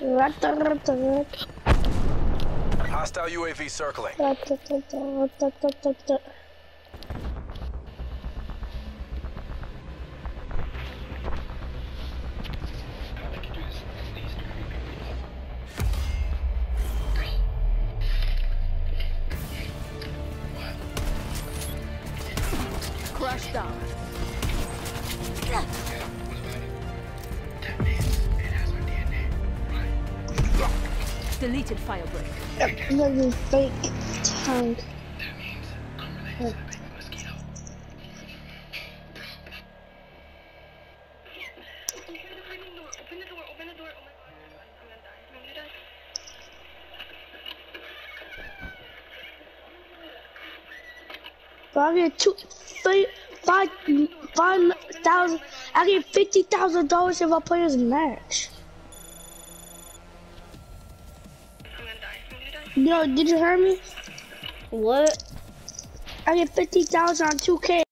Hostile UAV circling. Crushed down. Deleted file break. Another fake tongue. That means I'm related to the baby mosquito. Open the door. Oh my god, I'm gonna die. But I get $5,000. I get $50,000 if I play this match. I'm gonna die. Yo, did you hear me? What? I get 50,000 on 2K.